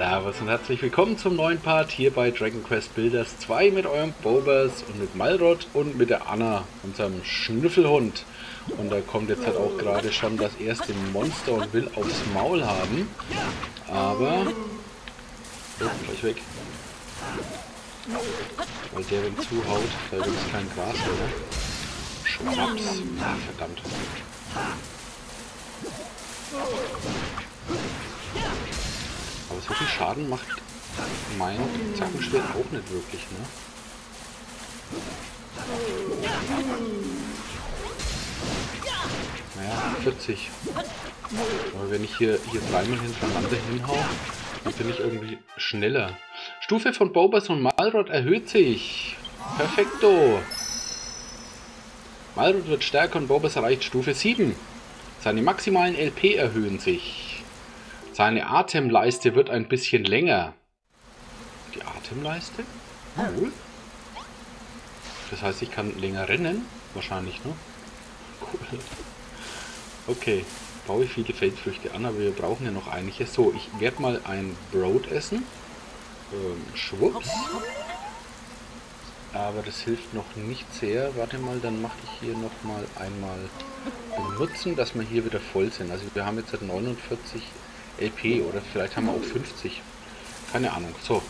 Servus und herzlich willkommen zum neuen Part hier bei Dragon Quest Builders 2 mit eurem Bobers und mit Malrod und mit der Anna, unserem Schnüffelhund. Und da kommt jetzt halt auch gerade schon das erste Monster und will aufs Maul haben. Aber... Oh, gleich weg. Weil der wenn zuhaut, da gibt es kein Gras mehr. Schwaps. Ah, verdammt. Aber so viel Schaden macht mein Zackenschwert auch nicht wirklich, ne? Naja, 40. Aber wenn ich hier dreimal hintereinander hinhau, dann bin ich irgendwie schneller. Stufe von Bobers und Malrod erhöht sich. Perfekto. Malrod wird stärker und Bobers erreicht Stufe 7. Seine maximalen LP erhöhen sich. Seine Atemleiste wird ein bisschen länger. Die Atemleiste? Cool. Das heißt, ich kann länger rennen? Wahrscheinlich, ne? Cool. Okay. Baue ich viele Feldfrüchte an, aber wir brauchen ja noch einiges. So, ich werde mal ein Brot essen. Schwupps. Aber das hilft noch nicht sehr. Warte mal, dann mache ich hier noch mal einmal benutzen, dass wir hier wieder voll sind. Also wir haben jetzt halt 49 LP oder vielleicht haben wir auch 50. Keine Ahnung. So.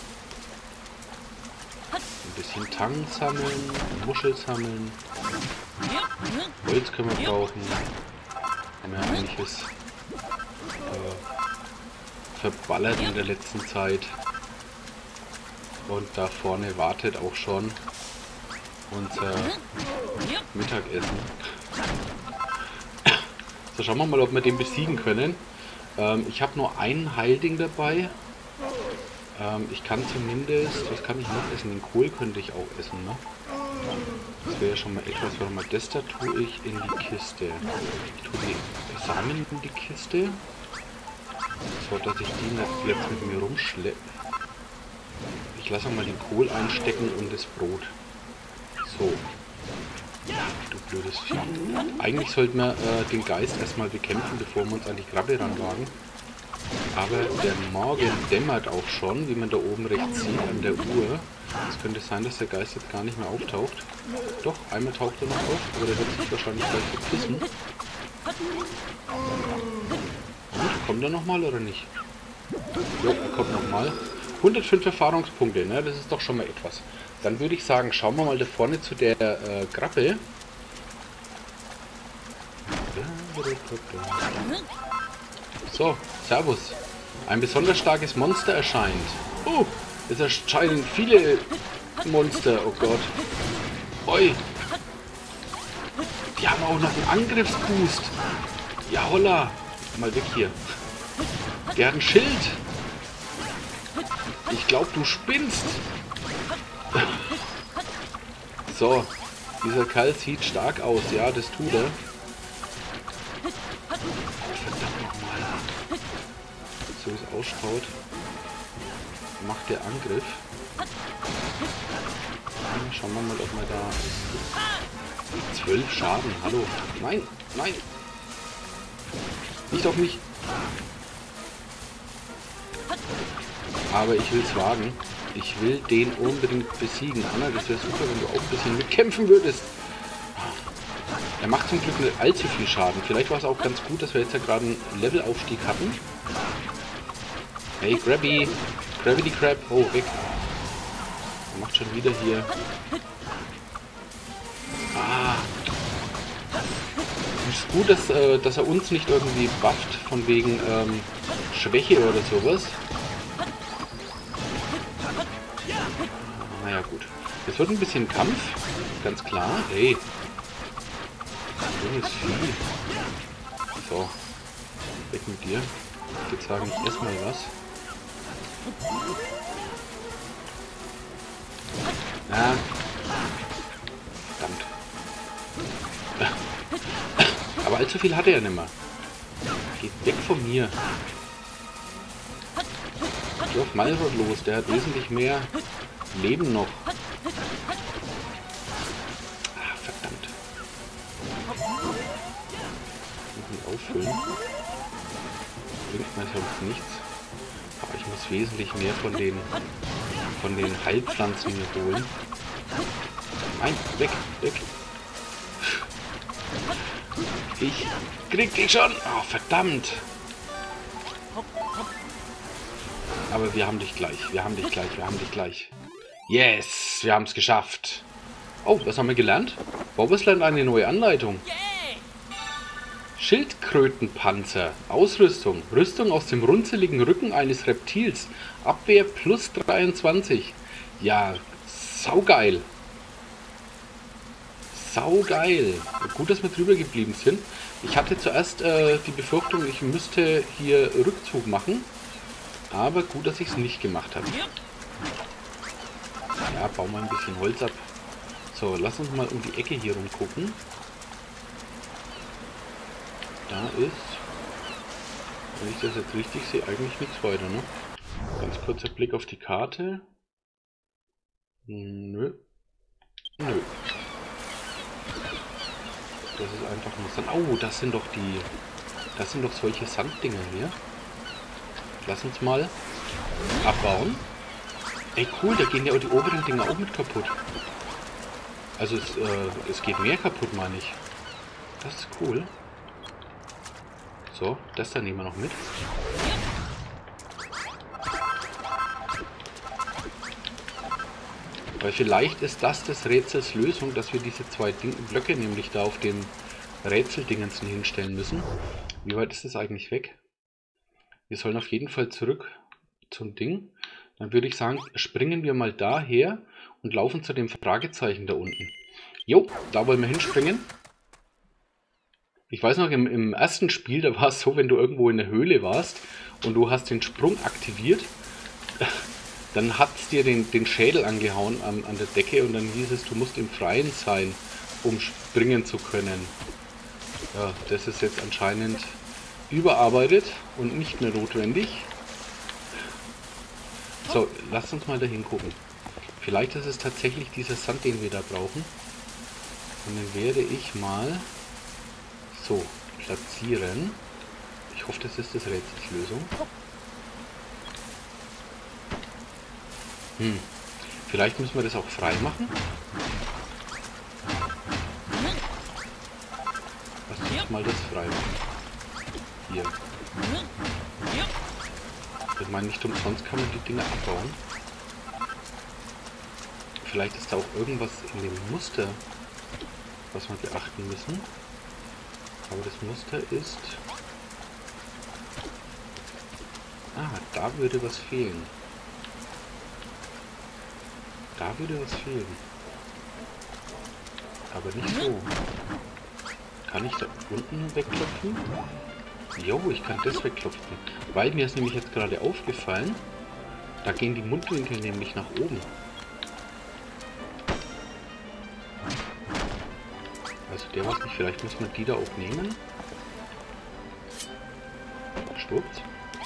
Ein bisschen Tang sammeln, Muschel sammeln. Holz können wir brauchen. Haben ja einiges verballert in der letzten Zeit. Und da vorne wartet auch schon unser Mittagessen. So, schauen wir mal, ob wir den besiegen können. Ich habe nur ein Heilding dabei. Ich kann zumindest... Was kann ich noch essen? Den Kohl könnte ich auch essen, ne? Das wäre ja schon mal etwas. Warte mal, das da tue ich in die Kiste. Ich tue die Samen in die Kiste. So, dass ich die nicht jetzt mit mir rumschleppe. Ich lasse mal den Kohl einstecken und das Brot. So. Du blödes Vieh. Eigentlich sollten wir den Geist erstmal bekämpfen, bevor wir uns an die Krabbe ranwagen. Aber der Morgen dämmert auch schon, wie man da oben rechts sieht an der Uhr. Es könnte sein, dass der Geist jetzt gar nicht mehr auftaucht. Doch, einmal taucht er noch auf, aber der wird sich wahrscheinlich gleich verpissen. Und, kommt er nochmal oder nicht? Jo, er kommt nochmal. 105 Erfahrungspunkte, ne? Das ist doch schon mal etwas. Dann würde ich sagen, schauen wir mal da vorne zu der Krabbe. So, Servus. Ein besonders starkes Monster erscheint. Oh, es erscheinen viele Monster. Oh Gott. Oi. Die haben auch noch einen Angriffsboost. Ja, holla. Mal weg hier. Der hat ein Schild. Ich glaube, du spinnst. So, dieser Kerl sieht stark aus. Ja, das tut er. Verdammt nochmal. So wie es ausschaut, macht der Angriff. Schauen wir mal, ob wir da... 12 Schaden. Hallo. Nein, nein. Nicht auf mich. Aber ich will es wagen. Ich will den unbedingt besiegen. Anna, das wäre super, wenn du auch ein bisschen mitkämpfen würdest. Er macht zum Glück nicht allzu viel Schaden. Vielleicht war es auch ganz gut, dass wir jetzt ja gerade einen Levelaufstieg hatten. Hey, Grabby. Gravity Crab. Oh, weg. Er macht schon wieder hier... Ah. Es ist gut, dass er uns nicht irgendwie bufft, von wegen Schwäche oder sowas. Naja, gut. Es wird ein bisschen Kampf, ganz klar. Hey. Junges Vieh. So. Weg mit dir. Ich würde sagen, ich esse mal was. Ja. Verdammt. Aber allzu viel hat er ja nicht mehr. Geht weg von mir. Geh auf Malrod los, der hat wesentlich mehr Leben noch. Ah, verdammt. Ich muss ihn auffüllen. Bringt mir sonst nichts. Ich muss wesentlich mehr von den Heilpflanzen mir holen. Nein, weg, weg. Ich krieg dich schon. Oh, verdammt. Aber wir haben dich gleich. Wir haben dich gleich. Wir haben dich gleich. Yes, wir haben es geschafft. Oh, was haben wir gelernt? Bobbers lernt eine neue Anleitung. Schildkrötenpanzer. Ausrüstung. Rüstung aus dem runzeligen Rücken eines Reptils. Abwehr plus 23. Ja, saugeil. Saugeil. Gut, dass wir drüber geblieben sind. Ich hatte zuerst die Befürchtung, ich müsste hier Rückzug machen. Aber gut, dass ich es nicht gemacht habe. Ja, bauen wir ein bisschen Holz ab. So, lass uns mal um die Ecke hier rum gucken. Da ist, wenn ich das jetzt richtig sehe, eigentlich nichts weiter, ne? Ganz kurzer Blick auf die Karte. Nö. Nö. Das ist einfach nur Sand. Oh, das sind doch solche Sanddinger hier. Lass uns mal abbauen. Ey, cool, da gehen ja auch die oberen Dinger auch mit kaputt. Also es geht mehr kaputt, meine ich. Das ist cool. So, das dann nehmen wir noch mit. Weil vielleicht ist das des Rätsels Lösung, dass wir diese zwei Blöcke nämlich da auf den Rätseldingensen hinstellen müssen. Wie weit ist das eigentlich weg? Wir sollen auf jeden Fall zurück zum Ding. Dann würde ich sagen, springen wir mal daher und laufen zu dem Fragezeichen da unten. Jo, da wollen wir hinspringen. Ich weiß noch, im ersten Spiel, da war es so, wenn du irgendwo in der Höhle warst und du hast den Sprung aktiviert, dann hat es dir den Schädel angehauen an der Decke und dann hieß es, du musst im Freien sein, um springen zu können. Ja, das ist jetzt anscheinend überarbeitet und nicht mehr notwendig. So, lasst uns mal da hingucken. Vielleicht ist es tatsächlich dieser Sand, den wir da brauchen. Und dann werde ich mal so platzieren. Ich hoffe, das ist das Rätselslösung. Vielleicht müssen wir das auch frei machen. Lass uns mal das frei machen. Hier. Ich meine, nicht umsonst kann man die Dinge abbauen. Vielleicht ist da auch irgendwas in dem Muster, was wir beachten müssen. Aber das Muster ist... Ah, da würde was fehlen. Da würde was fehlen. Aber nicht so. Kann ich da unten wegklopfen? Jo, ich kann das wegklopfen. Weil mir ist nämlich jetzt gerade aufgefallen, da gehen die Mundwinkel nämlich nach oben. Also der was nicht, vielleicht muss man die da auch nehmen. Sturz.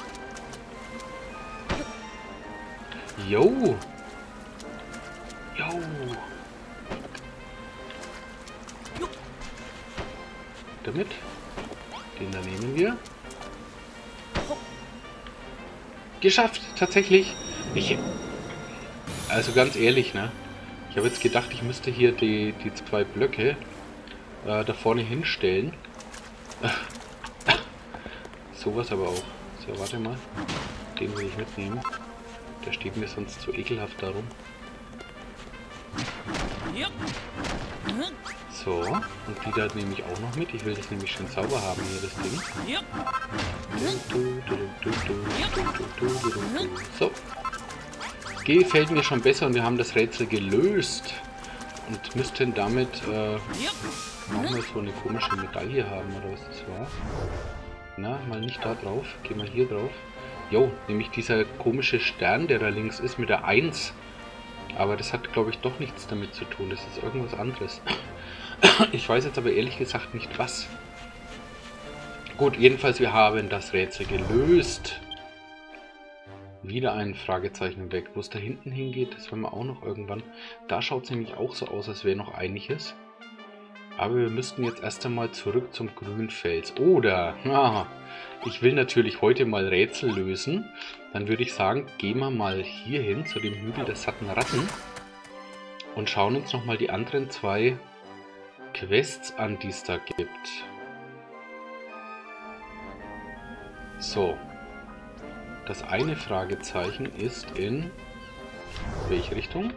Jo! Jo! Damit. Den da nehmen wir. Geschafft! Tatsächlich! Also ganz ehrlich, ne? Ich habe jetzt gedacht, ich müsste hier die zwei Blöcke da vorne hinstellen. Sowas aber auch. So, warte mal. Den will ich mitnehmen. Der steht mir sonst so ekelhaft darum. So, und die da nehme ich auch noch mit. Ich will das nämlich schön sauber haben hier, das Ding. So. Gefällt mir schon besser und wir haben das Rätsel gelöst. Und müssten damit nochmal so eine komische Medaille haben, oder was das war. Na, mal nicht da drauf. Gehen wir hier drauf. Jo, nämlich dieser komische Stern, der da links ist mit der 1. Aber das hat, glaube ich, doch nichts damit zu tun. Das ist irgendwas anderes. Ich weiß jetzt aber ehrlich gesagt nicht was. Gut, jedenfalls wir haben das Rätsel gelöst. Wieder ein Fragezeichen weg. Wo es da hinten hingeht, das werden wir auch noch irgendwann. Da schaut es nämlich auch so aus, als wäre noch einiges. Aber wir müssten jetzt erst einmal zurück zum Grünfels. Oder, ich will natürlich heute mal Rätsel lösen. Dann würde ich sagen, gehen wir mal hier hin zu dem Hügel der satten Ratten. Und schauen uns nochmal die anderen 2 Quests an, die es da gibt. So. Das eine Fragezeichen ist in welche Richtung?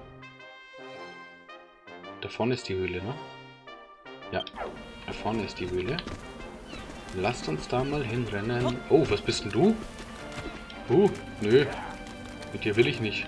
Da vorne ist die Höhle, ne? Ja, da vorne ist die Höhle. Lasst uns da mal hinrennen. Oh, was bist denn du? Nö. Mit dir will ich nicht.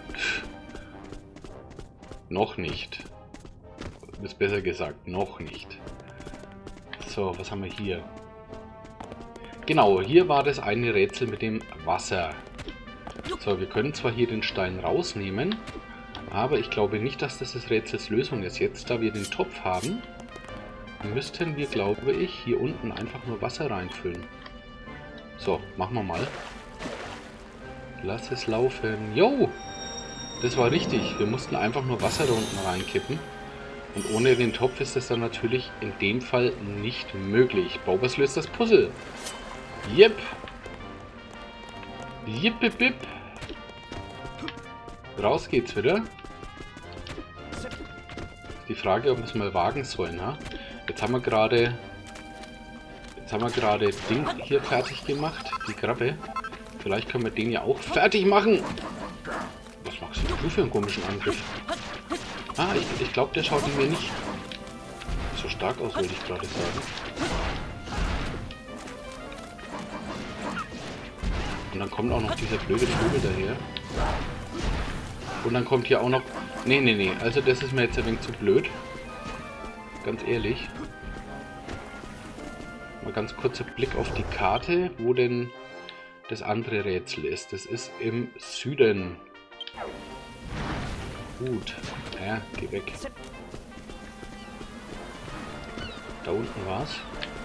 Noch nicht. Ist besser gesagt, noch nicht. So, was haben wir hier? Genau, hier war das eine Rätsel mit dem Wasser. So, wir können zwar hier den Stein rausnehmen, aber ich glaube nicht, dass das des Rätsels Lösung ist. Jetzt, da wir den Topf haben, müssten wir, glaube ich, hier unten einfach nur Wasser reinfüllen. So, machen wir mal. Lass es laufen. Jo! Das war richtig. Wir mussten einfach nur Wasser da unten reinkippen. Und ohne den Topf ist das dann natürlich in dem Fall nicht möglich. Baubers löst das Puzzle. Jep. Jip, bip, bip. Raus geht's wieder. Die Frage, ob wir es mal wagen sollen, ha? Jetzt haben wir gerade Ding hier fertig gemacht, die Krabbe. Vielleicht können wir den ja auch fertig machen. Was machst du für einen komischen Angriff? Ah, ich glaube, der schaut mir nicht so stark aus, wollte ich gerade sagen. Und dann kommt auch noch dieser blöde Vogel daher. Und dann kommt hier auch noch... Nee. Also das ist mir jetzt ein wenig zu blöd. Ganz ehrlich. Mal ganz kurzer Blick auf die Karte, wo denn das andere Rätsel ist. Das ist im Süden. Gut. Ja, geh weg. Da unten war's.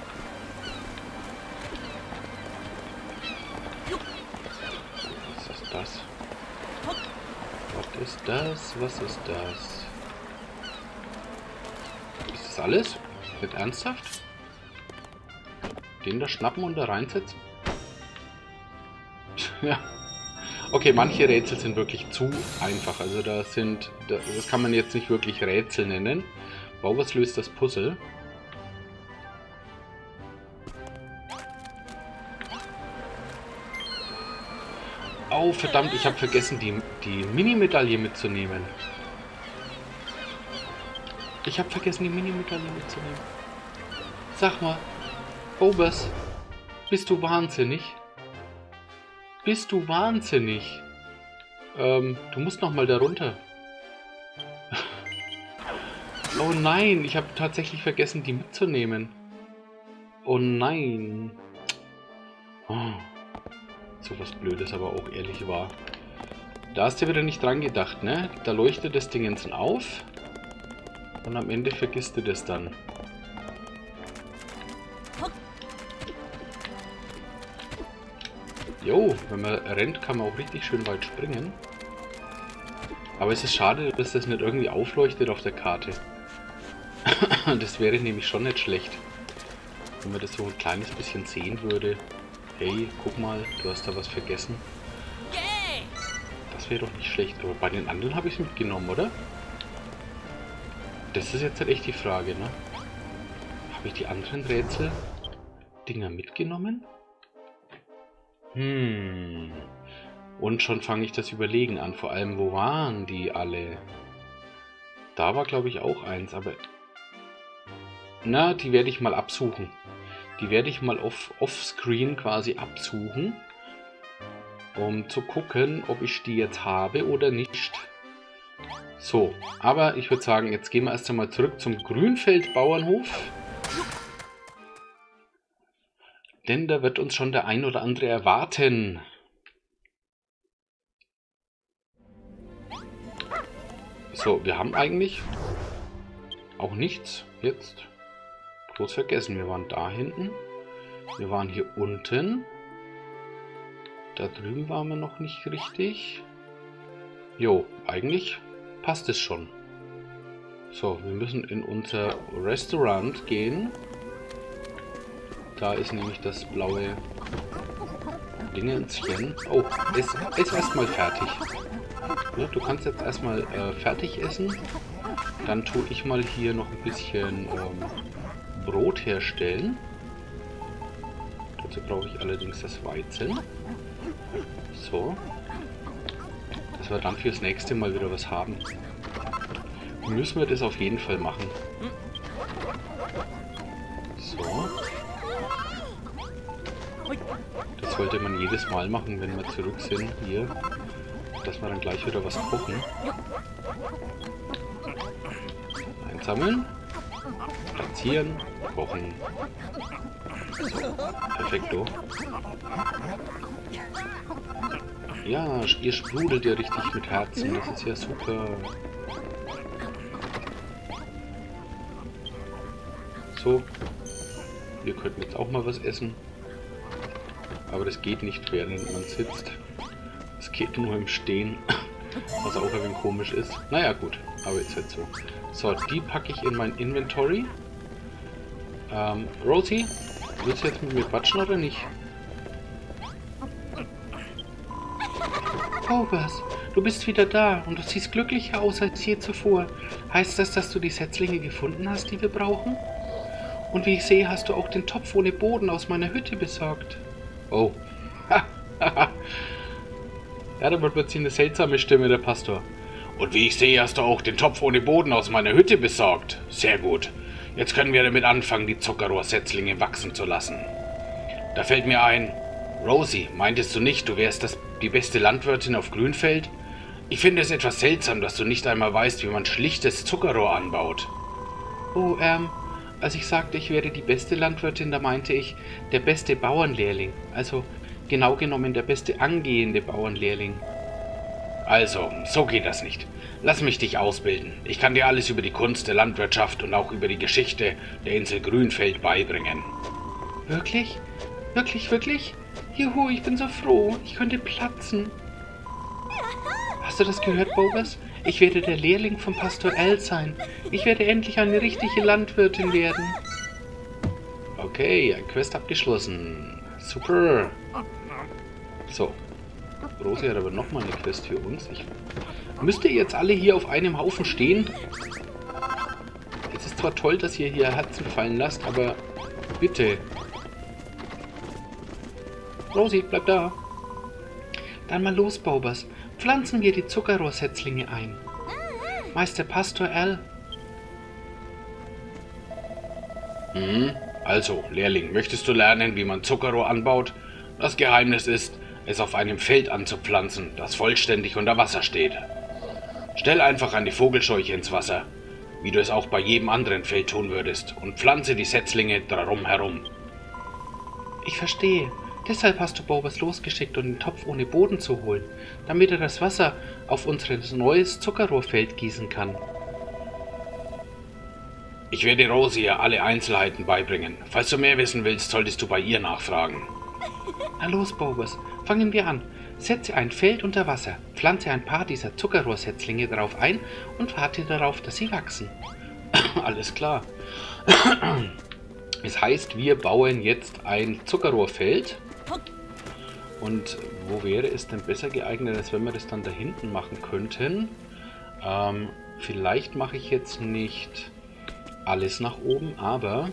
Was ist das? Was ist das? Was ist das? Ist das alles? Nicht ernsthaft? Den da schnappen und da reinsetzen? Ja. Okay, manche Rätsel sind wirklich zu einfach. Also das kann man jetzt nicht wirklich Rätsel nennen. Baubers löst das Puzzle. Oh, verdammt, ich habe vergessen, die Mini-Medaille mitzunehmen. Ich habe vergessen, die Mini-Medaille mitzunehmen. Sag mal, Baubers, bist du wahnsinnig? Bist du wahnsinnig? Du musst noch mal da runter. Oh nein, ich habe tatsächlich vergessen, die mitzunehmen. Oh nein. Oh. So was Blödes, aber auch ehrlich wahr. Da hast du wieder nicht dran gedacht, ne? Da leuchtet das Ding jetzt auf. Und am Ende vergisst du das dann. Jo, wenn man rennt, kann man auch richtig schön weit springen. Aber es ist schade, dass das nicht irgendwie aufleuchtet auf der Karte. Das wäre nämlich schon nicht schlecht. Wenn man das so ein kleines bisschen sehen würde. Hey, guck mal, du hast da was vergessen. Das wäre doch nicht schlecht. Aber bei den anderen habe ich es mitgenommen, oder? Das ist jetzt halt echt die Frage, ne? Habe ich die anderen Rätsel-Dinger mitgenommen? Und schon fange ich das Überlegen an. Vor allem, wo waren die alle? Da war, glaube ich, auch eins, aber... Na, die werde ich mal absuchen. Die werde ich mal offscreen quasi absuchen, um zu gucken, ob ich die jetzt habe oder nicht. So, aber ich würde sagen, jetzt gehen wir erst einmal zurück zum Grünfeld-Bauernhof. Denn da wird uns schon der ein oder andere erwarten. So, wir haben eigentlich auch nichts jetzt. Bloß vergessen, wir waren da hinten. Wir waren hier unten. Da drüben waren wir noch nicht richtig. Jo, eigentlich passt es schon. So, wir müssen in unser Restaurant gehen. Da ist nämlich das blaue Dingenschen. Oh, ist erstmal fertig. Ja, du kannst jetzt erstmal fertig essen. Dann tue ich mal hier noch ein bisschen Brot herstellen. Dazu brauche ich allerdings das Weizen. So. Dass wir dann fürs nächste Mal wieder was haben. Müssen wir das auf jeden Fall machen. So. Das sollte man jedes Mal machen, wenn wir zurück sind hier. Dass wir dann gleich wieder was kochen. Einsammeln. Platzieren. Kochen. So. Perfekto. Ja, ihr sprudelt ja richtig mit Herzen. Das ist ja super. So. Wir könnten jetzt auch mal was essen. Aber das geht nicht, während man sitzt. Es geht nur im Stehen. Was auch ein wenig komisch ist. Naja, gut. Aber ist halt so. So, die packe ich in mein Inventory. Rosie, willst du jetzt mit mir quatschen oder nicht? Phobos, du bist wieder da und du siehst glücklicher aus als je zuvor. Heißt das, dass du die Setzlinge gefunden hast, die wir brauchen? Und wie ich sehe, hast du auch den Topf ohne Boden aus meiner Hütte besorgt. Oh. Ja, da wird plötzlich eine seltsame Stimme, der Pastor. Und wie ich sehe, hast du auch den Topf ohne Boden aus meiner Hütte besorgt. Sehr gut. Jetzt können wir damit anfangen, die Zuckerrohrsetzlinge wachsen zu lassen. Da fällt mir ein, Rosie, meintest du nicht, du wärst die beste Landwirtin auf Grünfeld? Ich finde es etwas seltsam, dass du nicht einmal weißt, wie man schlichtes Zuckerrohr anbaut. Oh, als ich sagte, ich wäre die beste Landwirtin, da meinte ich, der beste Bauernlehrling. Also, genau genommen, der beste angehende Bauernlehrling. Also, so geht das nicht. Lass mich dich ausbilden. Ich kann dir alles über die Kunst der Landwirtschaft und auch über die Geschichte der Insel Grünfeld beibringen. Wirklich? Wirklich, wirklich? Juhu, ich bin so froh. Ich könnte platzen. Hast du das gehört, Phobos? Ich werde der Lehrling von Pastor Al sein. Ich werde endlich eine richtige Landwirtin werden. Okay, Quest abgeschlossen. Super. So. Rosie hat aber nochmal eine Quest für uns. Müsst ihr jetzt alle hier auf einem Haufen stehen? Es ist zwar toll, dass ihr hier Herzen fallen lasst, aber bitte. Rosie, bleib da. Dann mal los, Phobos. Pflanzen wir die Zuckerrohrsetzlinge ein. Meister Pastor Al. Also, Lehrling, möchtest du lernen, wie man Zuckerrohr anbaut? Das Geheimnis ist, es auf einem Feld anzupflanzen, das vollständig unter Wasser steht. Stell einfach eine Vogelscheuche ins Wasser, wie du es auch bei jedem anderen Feld tun würdest, und pflanze die Setzlinge darum herum. Ich verstehe. Deshalb hast du Phobos losgeschickt, um den Topf ohne Boden zu holen, damit er das Wasser auf unser neues Zuckerrohrfeld gießen kann. Ich werde Rosie alle Einzelheiten beibringen. Falls du mehr wissen willst, solltest du bei ihr nachfragen. Na los, Phobos, fangen wir an. Setze ein Feld unter Wasser, pflanze ein paar dieser Zuckerrohrsetzlinge darauf ein und warte darauf, dass sie wachsen. Alles klar. Es heißt, wir bauen jetzt ein Zuckerrohrfeld. Und wo wäre es denn besser geeignet, als wenn wir das dann da hinten machen könnten? Vielleicht mache ich jetzt nicht alles nach oben, aber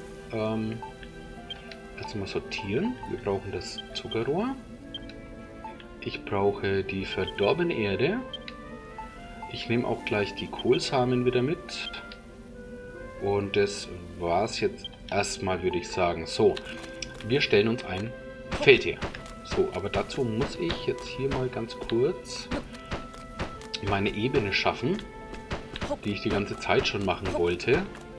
lass mal sortieren. Wir brauchen das Zuckerrohr. Ich brauche die verdorbene Erde. Ich nehme auch gleich die Kohlsamen wieder mit. Und das war's jetzt erstmal, würde ich sagen. So, wir stellen uns ein Feld her. So, aber dazu muss ich jetzt hier mal ganz kurz meine Ebene schaffen, die ich die ganze Zeit schon machen wollte.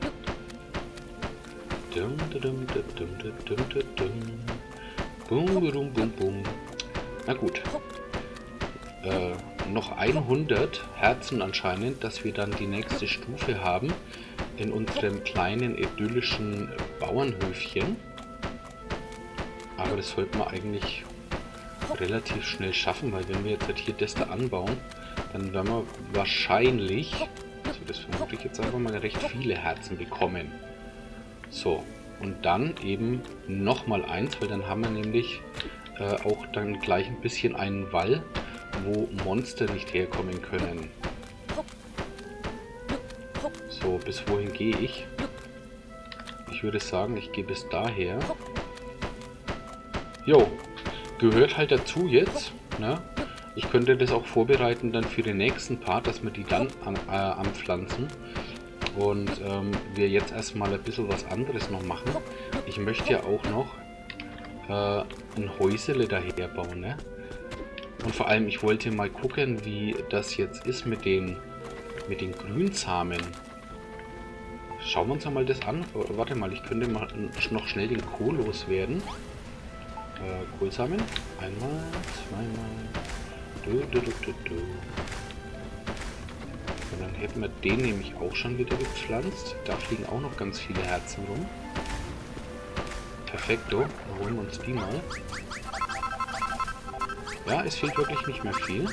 Na gut. Noch 100 Herzen anscheinend, dass wir dann die nächste Stufe haben in unserem kleinen idyllischen Bauernhöfchen. Aber das sollten wir eigentlich relativ schnell schaffen, weil wenn wir jetzt halt hier das da anbauen, dann werden wir wahrscheinlich, also das vermute ich jetzt einfach mal, recht viele Herzen bekommen. So, und dann eben nochmal eins, weil dann haben wir nämlich auch dann gleich ein bisschen einen Wall, wo Monster nicht herkommen können. So, bis wohin gehe ich? Ich würde sagen, ich gehe bis daher. Jo, gehört halt dazu jetzt, ne? Ich könnte das auch vorbereiten dann für den nächsten Part, dass wir die dann anpflanzen. Und wir jetzt erstmal ein bisschen was anderes noch machen. Ich möchte ja auch noch ein Häusele daher bauen, ne? Und vor allem, ich wollte mal gucken, wie das jetzt ist mit den Grünsamen. Schauen wir uns mal das an. Warte mal, ich könnte mal noch schnell den Kohl loswerden. Kohlsamen. Einmal, zweimal. Und dann hätten wir den nämlich auch schon wieder gepflanzt. Da fliegen auch noch ganz viele Herzen rum. Perfekto. Dann holen wir uns die mal. Ja, es fehlt wirklich nicht mehr viel.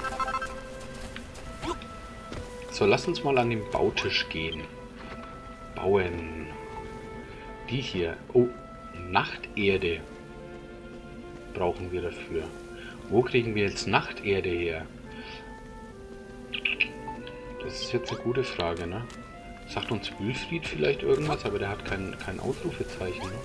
So, lass uns mal an den Bautisch gehen. Bauen. Die hier. Oh, Nachterde brauchen wir dafür. Wo kriegen wir jetzt Nachterde her? Das ist jetzt eine gute Frage, ne? Sagt uns Wilfried vielleicht irgendwas, aber der hat kein Ausrufezeichen, ne?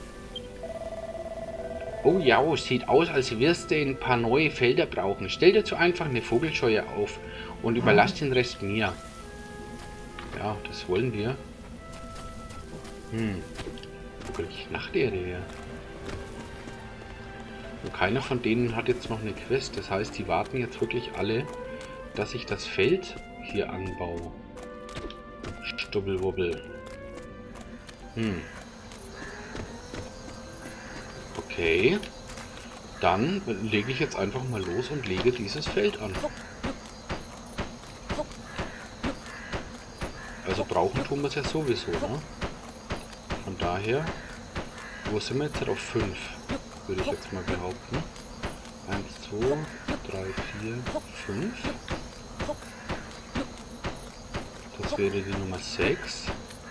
Oh ja, sieht aus, als wirst du ein paar neue Felder brauchen. Stell dazu einfach eine Vogelscheue auf und überlass den Rest mir. Ja, das wollen wir. Wo kriege ich Nachterde her? Und keiner von denen hat jetzt noch eine Quest. Das heißt, die warten jetzt wirklich alle, dass ich das Feld hier anbaue. Stubbelwubbel. Okay. Dann lege ich jetzt einfach mal los und lege dieses Feld an. Also brauchen tun wir es ja sowieso, ne? Von daher, wo sind wir jetzt auf 5? Würde ich jetzt mal behaupten. 1, 2, 3, 4, 5. Das wäre die Nummer 6.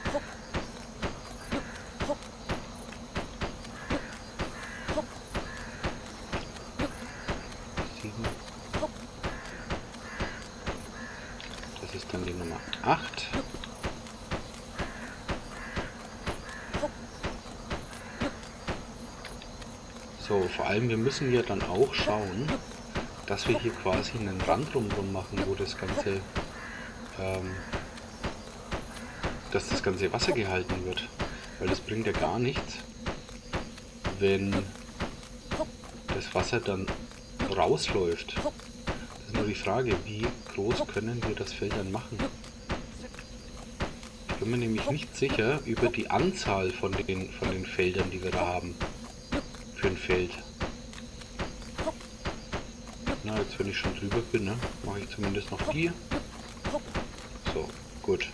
Das ist dann die Nummer 8. So, vor allem wir müssen ja dann auch schauen, dass wir hier quasi einen Rand drumherum machen, wo das Ganze, dass das ganze Wasser gehalten wird. Weil das bringt ja gar nichts, wenn das Wasser dann rausläuft. Das ist nur die Frage, wie groß können wir das Feld dann machen? Ich bin mir nämlich nicht sicher über die Anzahl von den Feldern, die wir da haben. Für ein Feld. Na, jetzt wenn ich schon drüber bin, ne, mache ich zumindest noch die. So, gut.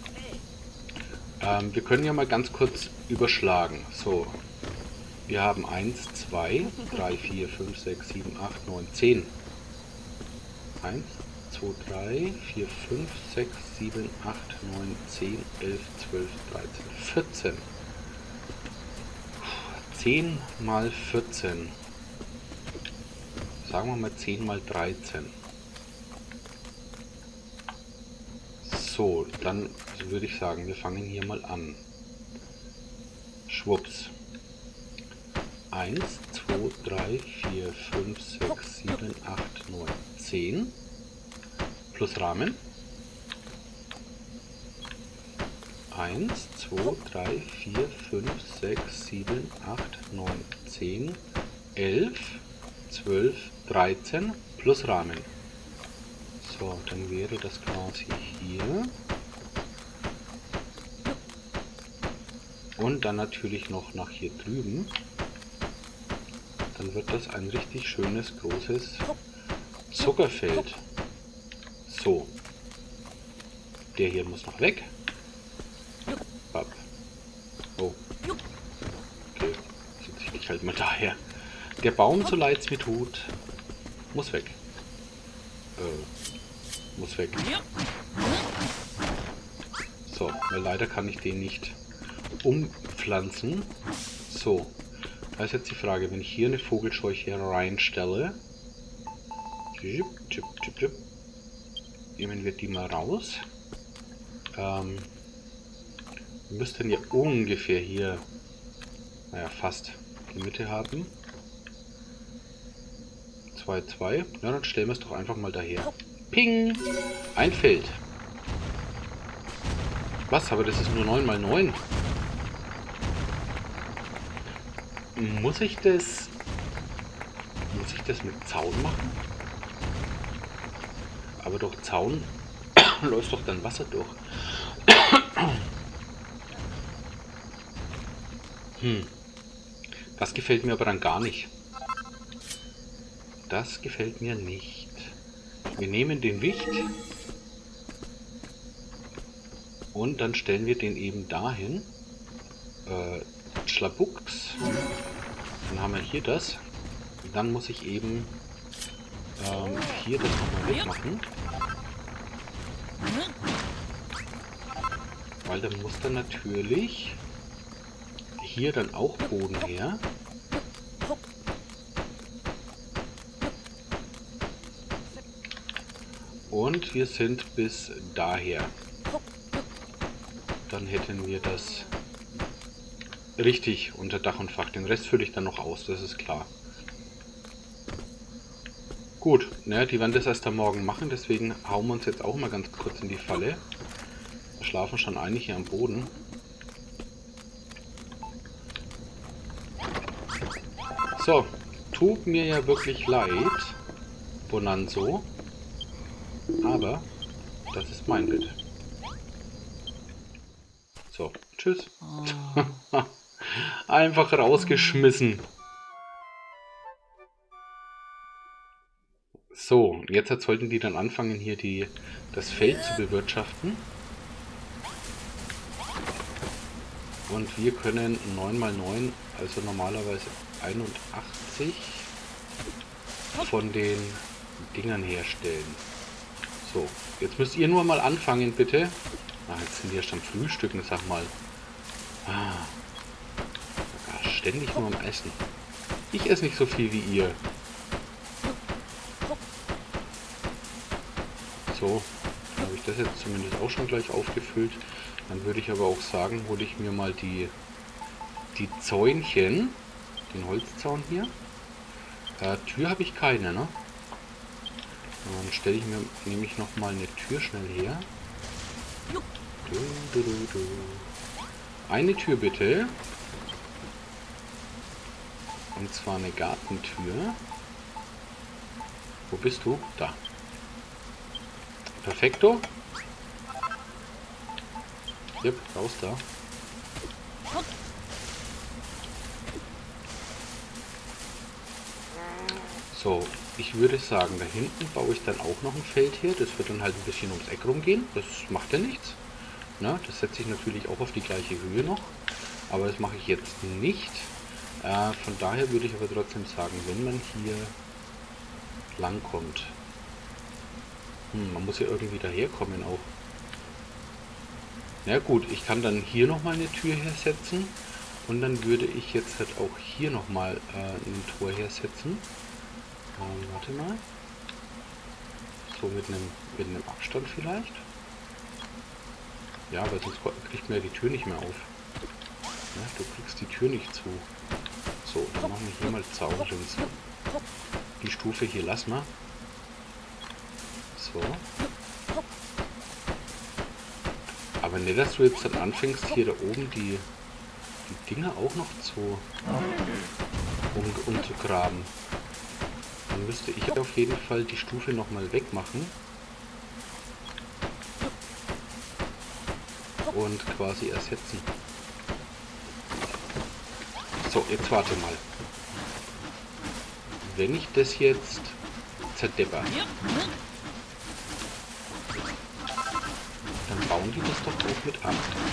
Wir können ja mal ganz kurz überschlagen. So, wir haben 1, 2, 3, 4, 5, 6, 7, 8, 9, 10. 1, 2, 3, 4, 5, 6, 7, 8, 9, 10, 11, 12, 13, 14. 10 mal 14. Sagen wir mal 10 mal 13. So, dann würde ich sagen, wir fangen hier mal an. Schwupps. 1, 2, 3, 4, 5, 6, 7, 8, 9, 10. Plus Rahmen. 1, 2, 3, 4, 5, 6, 7, 8, 9, 10, 11, 12, 13 plus Rahmen. So, dann wäre das quasi hier. Und dann natürlich noch nach hier drüben. Dann wird das ein richtig schönes, großes Zuckerfeld. So. Der hier muss noch weg. Oh. Okay, setze ich dich halt mal daher. Der Baum, so leid es mir tut, muss weg. Muss weg. So, weil leider kann ich den nicht umpflanzen. So, da ist jetzt die Frage, wenn ich hier eine Vogelscheuche reinstelle, nehmen wir die mal raus. Wir müssten ja ungefähr hier, naja, fast die Mitte haben. 2, 2. Ja, dann stellen wir es doch einfach mal daher. Ping! Ein Feld. Was? Aber das ist nur 9 mal 9. Muss ich das mit Zaun machen? Aber durch Zaun läuft doch dann Wasser durch. Das gefällt mir aber dann gar nicht. Das gefällt mir nicht. Wir nehmen den Wicht und dann stellen wir den eben dahin. Schlabucks. Dann haben wir hier das. Dann muss ich eben hier das nochmal wegmachen. Weil dann muss dann natürlich hier dann auch Boden her. Und wir sind bis daher. Dann hätten wir das richtig unter Dach und Fach. Den Rest fülle ich dann noch aus, das ist klar. Gut, ne, die werden das erst am Morgen machen, deswegen hauen wir uns jetzt auch mal ganz kurz in die Falle. Wir schlafen schon einige hier am Boden. So, tut mir ja wirklich leid, Bonanzo, aber das ist mein Bett. So, tschüss. Oh. Einfach rausgeschmissen. So, jetzt sollten die dann anfangen, hier das Feld zu bewirtschaften. Und wir können 9 mal 9, also normalerweise 81 von den Dingern herstellen. So, jetzt müsst ihr nur mal anfangen, bitte. Ah, jetzt sind die ja schon frühstücken, sag mal. Ah, ständig nur am Essen. Ich esse nicht so viel wie ihr. So, dann habe ich das jetzt zumindest auch schon gleich aufgefüllt. Dann würde ich aber auch sagen, hole ich mir mal die Zäunchen. Den Holzzaun hier. Tür habe ich keine, ne? Dann stelle ich mir nämlich nochmal eine Tür schnell her. Eine Tür bitte. Und zwar eine Gartentür. Wo bist du? Da. Perfekto. Yep, raus da. So, ich würde sagen, da hinten baue ich dann auch noch ein Feld her. Das wird dann halt ein bisschen ums Eck rumgehen. Das macht ja nichts. Na, das setze ich natürlich auch auf die gleiche Höhe noch. Aber das mache ich jetzt nicht. Von daher würde ich aber trotzdem sagen, wenn man hier lang kommt. Man muss ja irgendwie daherkommen auch. Na gut, ich kann dann hier nochmal eine Tür hersetzen. Und dann würde ich jetzt halt auch hier nochmal ein Tor hersetzen. Warte mal. So mit einem Abstand vielleicht. Ja, aber sonst kriegt man ja die Tür nicht mehr auf. Ja, du kriegst die Tür nicht zu. So, dann machen wir hier mal Zaun. Die Stufe hier lassen wir. So. Aber nicht, dass du jetzt dann anfängst, hier da oben die Dinger auch noch zu umzugraben. Dann müsste ich auf jeden Fall die Stufe nochmal wegmachen. Und quasi ersetzen. So, jetzt warte mal. Wenn ich das jetzt zerdepper, dann bauen die das doch auch mit ab.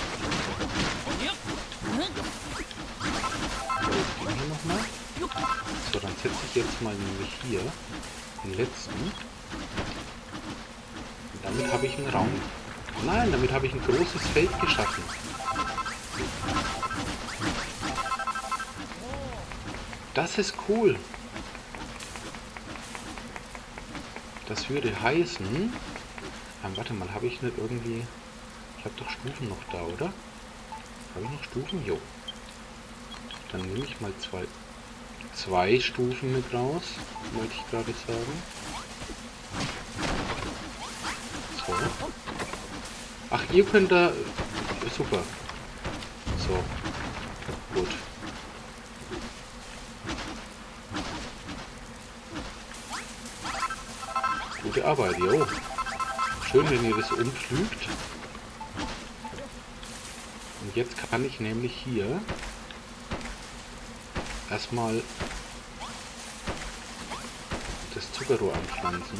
So, den hier nochmal. So, dann setze ich jetzt mal nämlich hier den letzten. Und damit habe ich einen Raum. Nein, damit habe ich ein großes Feld geschaffen. Das ist cool. Das würde heißen... warte mal, habe ich nicht irgendwie... Ich habe doch Stufen noch da, oder? Habe ich noch Stufen? Jo. Dann nehme ich mal zwei Stufen mit raus, wollte ich gerade sagen. So. Ach, ihr könnt da... Super. So. Gut. Gute Arbeit, jo. Schön, wenn ihr das umpflügt. Und jetzt kann ich nämlich hier erstmal das Zuckerrohr anpflanzen.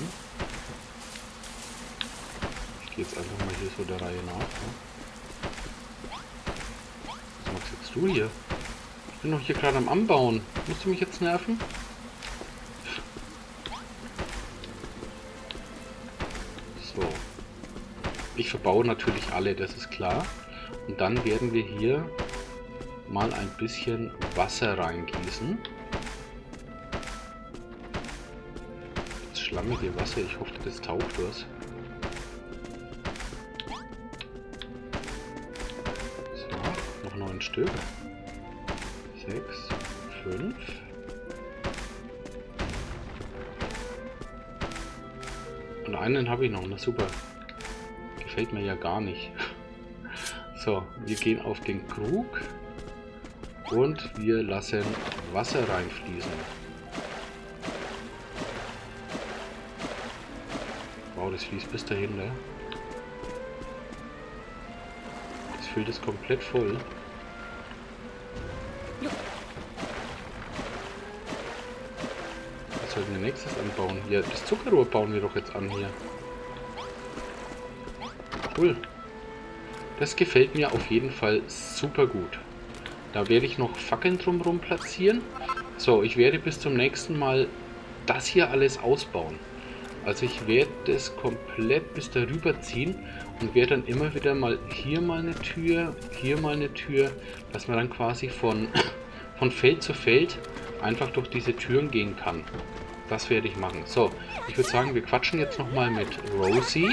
Ich gehe jetzt einfach mal hier so der Reihe nach. Ne? Was machst jetzt du hier? Ich bin doch hier gerade am Anbauen. Musst du mich jetzt nerven? So. Ich verbaue natürlich alle, das ist klar. Und dann werden wir hier mal ein bisschen Wasser reingießen. Das schlammige Wasser, ich hoffe, das taucht was. So, noch 9 Stück. 6, 5. Und einen habe ich noch, na super. Gefällt mir ja gar nicht. So, wir gehen auf den Krug und wir lassen Wasser reinfließen. Wow, das fließt bis dahin, ne? Das füllt es komplett voll. Was sollten wir nächstes anbauen? Ja, das Zuckerrohr bauen wir doch jetzt an hier. Cool. Das gefällt mir auf jeden Fall super gut. Da werde ich noch Fackeln drumherum platzieren. So, ich werde bis zum nächsten Mal das hier alles ausbauen. Also ich werde das komplett bis darüber ziehen und werde dann immer wieder mal hier mal eine Tür, hier mal eine Tür, dass man dann quasi von Feld zu Feld einfach durch diese Türen gehen kann. Das werde ich machen. So, ich würde sagen, wir quatschen jetzt nochmal mit Rosie.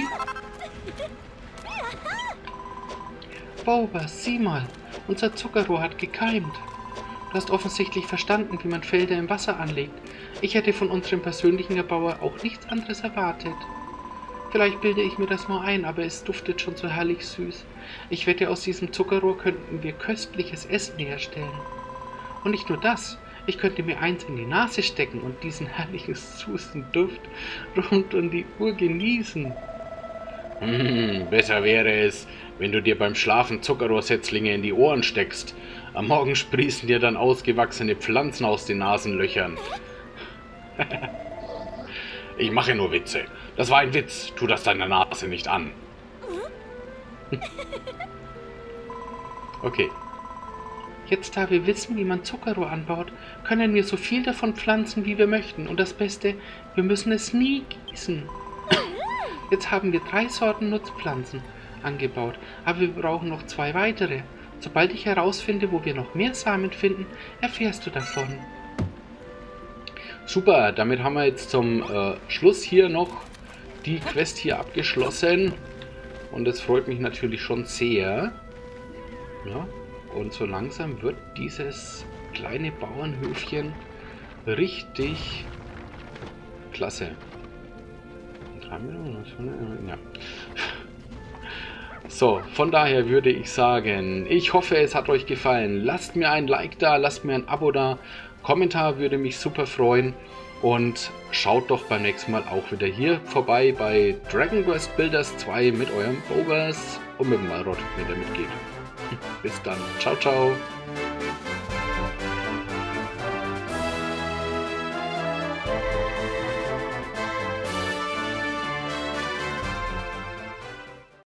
Boba, sieh mal, unser Zuckerrohr hat gekeimt. Du hast offensichtlich verstanden, wie man Felder im Wasser anlegt. Ich hätte von unserem persönlichen Erbauer auch nichts anderes erwartet. Vielleicht bilde ich mir das nur ein, aber es duftet schon so herrlich süß. Ich wette, aus diesem Zuckerrohr könnten wir köstliches Essen herstellen. Und nicht nur das, ich könnte mir eins in die Nase stecken und diesen herrlichen süßen Duft rund um die Uhr genießen. Besser wäre es, wenn du dir beim Schlafen Zuckerrohrsetzlinge in die Ohren steckst. Am Morgen sprießen dir dann ausgewachsene Pflanzen aus den Nasenlöchern. Ich mache nur Witze. Das war ein Witz. Tu das deiner Nase nicht an. Okay. Jetzt, da wir wissen, wie man Zuckerrohr anbaut, können wir so viel davon pflanzen, wie wir möchten. Und das Beste, wir müssen es nie gießen. Jetzt haben wir 3 Sorten Nutzpflanzen angebaut, aber wir brauchen noch 2 weitere. Sobald ich herausfinde, wo wir noch mehr Samen finden, erfährst du davon. Super, damit haben wir jetzt zum Schluss hier noch die Quest hier abgeschlossen. Und das freut mich natürlich schon sehr. Ja, und so langsam wird dieses kleine Bauernhöfchen richtig klasse. Ja. So, von daher würde ich sagen, ich hoffe, es hat euch gefallen. Lasst mir ein Like da, lasst mir ein Abo da. Kommentar würde mich super freuen. Und schaut doch beim nächsten Mal auch wieder hier vorbei bei Dragon Quest Builders 2 mit eurem Bobas und mit dem Malrod, wenn der mitgeht. Bis dann. Ciao, ciao.